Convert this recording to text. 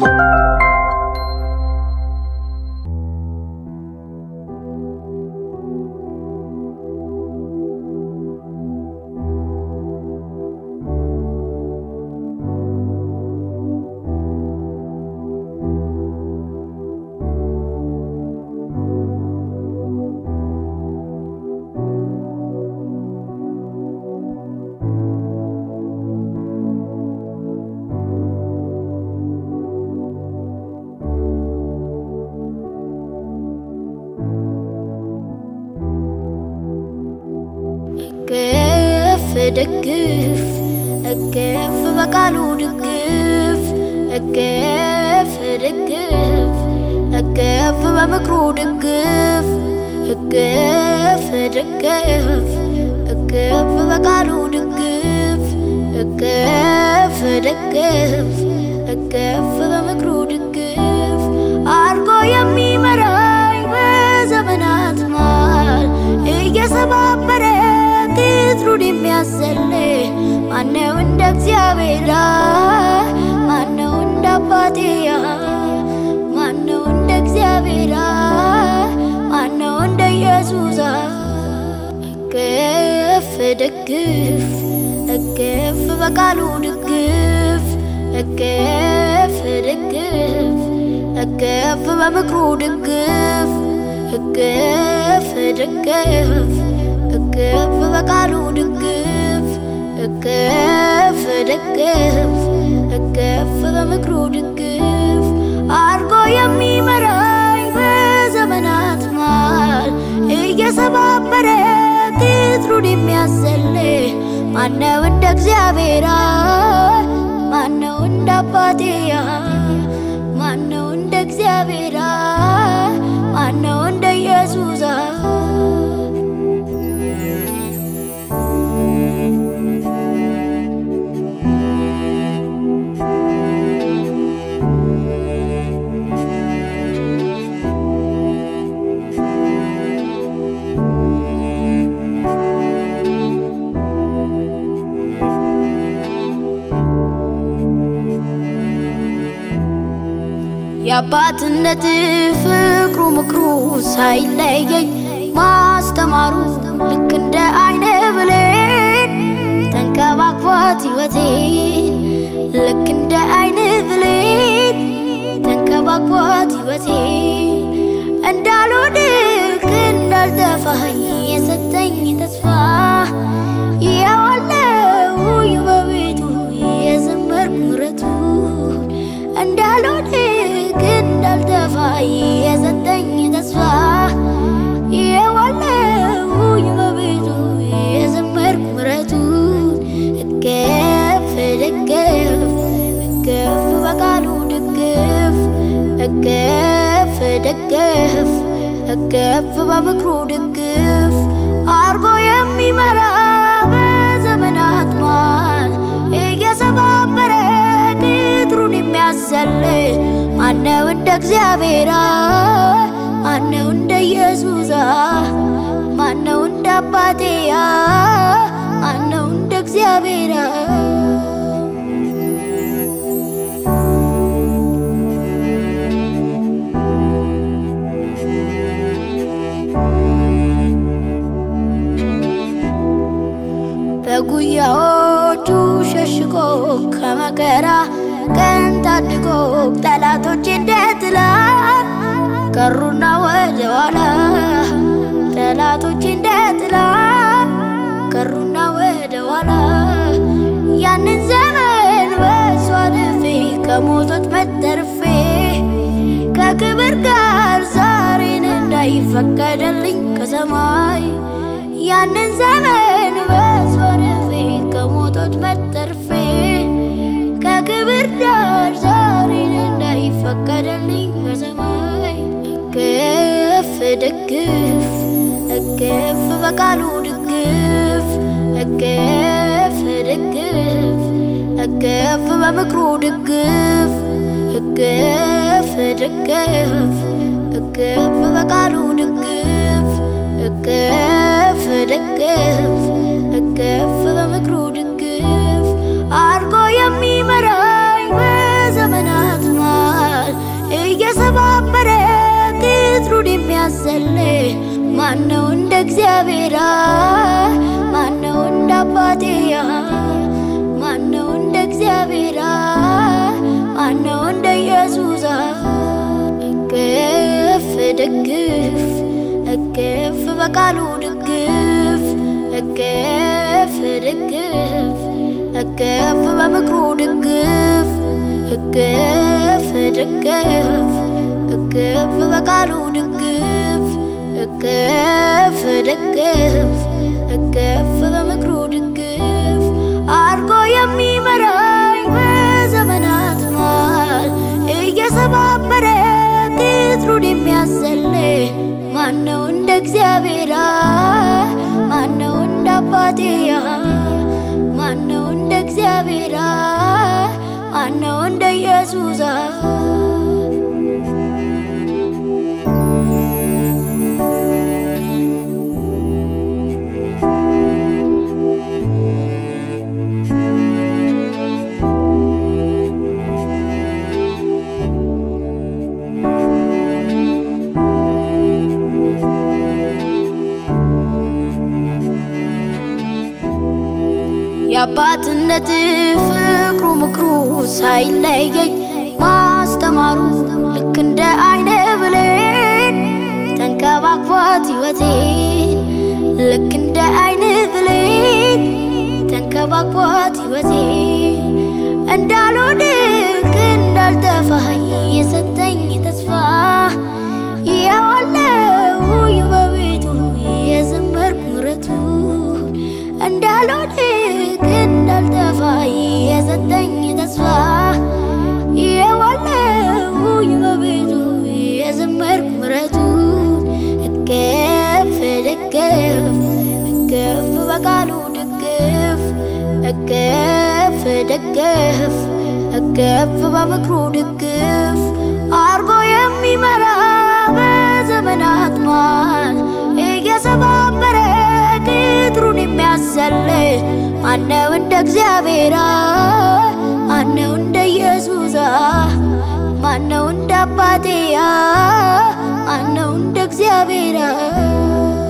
دقف أكف بقالو دقف أكف دقف أكف بمكرو دقف أكف دقف أكف بقالو دقف أكف دقف أكف بمكرو دقف أرجو يمي مراي بزمنات مال إيجا سبب ترودي مياسلي مانو اندك زيابيرا مانو اندباتيا مانو اندك زيابيرا مانو اند يسوسا كيف دقف كيف بقالو دقف كيف دقف كيف بمكرو دقف كيف دقف كيف بقالو دقف كيف دقف كيف بمكرو دقف أرجو يمي مراي بزمنات مال إيجا سبب ترودي مياسلي مانو اندك زيابيرا مانو اندباتيا مانو اندك زيابيرا مانو اند يسوسا የአባትነት ፍቅሩ ምክሩ ሳይለየኝ ማስተማሩ ልክ እንደ አይነ ብሌን ተንከባክቧት ሕይወቴን ልክ እንደ አይነ ብሌን ተንከባክቧት ሕይወቴን እንዳልወድቅ እንዳልጠፋኝ የሰጠኝ ተስፋ ያዋለው በቤቱ የዘመርኩ ምሕረቱን እንዳልወድቅ እንዳልጠፋኝ የሰጠኝ ተስፋ ያዋለው በቤቱ የዘመርኩ ምሕረቱን እቅፍ ደገፍ እቅፍ በቃሉ ደገፍ እቅፍ ደገፍ እቅፍ በምክሩ ደገፍ አርጎ የሚመራ በዘመናት መሃል እየሰባበረ ቅጥሩን የሚያሰልል ማነው እንደ እግዚአብሔር ማነው እንደ ኢየሱስ ማነው እንደ አባቴ ማነው እንደ እግዚአብሔር በጉያዎቹ ሸሽጎ ከመከራ ቀን ታድጎ ጠላቶቼ እንደጥላ ቀሩና ወደ ኋላ ጠላቶቼ እንደጥላ ቀሩና ወደ ኋላ ያንን ዘመን በእሱ አልፌ ከሞቶት መተርፌ ከክብር ጋር ዛሬን እንዳይፈቀደልኝ ከሰማይ ያንን ዘመን በእሱ አልፌ ከሞቶት መተርፌ ከክብር ጋር ዛሬን እንዳይፈቀደልኝ ከሰማይ እቅፍ ደገፍ እቅፍ በቃሉ ደገፍ እቅፍ ደገፍ እቅፍ በምክሩ ደገፍ እቅፍ ደገፍ እቅፍ በቃሉ ደገፍ እቅፍ ደገፍ እቅፍ በምክሩ ደገፍ አርጎ የሚመራኝ በዘመናት የሚያሰልህ ማነው እንደ እግዚአብሔር ማነው እንደ አባቴ ማነው እንደ እግዚአብሔር ማነው እንደ ኢየሱስ እቅፍ ደግፍ እቅፍ በቃሉ ደግፍ እቅፍ ደግፍ እቅፍ በምክሩ ደግፍ እቅፍ ደግፍ እቅፍ በቃሉ ደግፍ እቅፍ ደግፍ እቅፍ በምክሩ ደግፍ አርጎ የሚመራኝ በዘመናት መሃል እየሰባበረ ቅጥሩን የሚያሰልህ ማነው እንደ እግዚአብሔር ማነው እንደ አባቴ ማነው እንደ እግዚአብሔር ማነው እንደ ኢየሱስ የአባትነት ፍቅሩ ምክሩ ሳይለየኝ ማስተማሩ ልክ እንደ አይነ ብሌን ተንከባክቧት ሕይወቴን ልክ እንደ አይነ ብሌን ተንከባክቧት ሕይወቴን እንዳልወድቅ እንዳልጠፋኝ የሰጠኝ ተስፋ ያዋለው በቤቱ የዘመርኩ ምሕረቱ እንዳልወድቅ እንዳልጠፋኝ የሰጠኝ ተስፋ ያዋለው በቤቱ የዘመርኩ ምሕረቱ እቅፍ ደግፍ እቅፍ በቃሉ ደግፍ እቅፍ ደግፍ እቅፍ በምክሩ ደግፍ አርጎ የሚመራ በዘመናት መሃል እየሰባበረ ቅጥሩን የሚያሰልህ ማነው እንደ እግዚአብሔር ማነው እንደ ኢየሱስ ማነው እንደ አባቴ ማነው እንደ እግዚአብሔር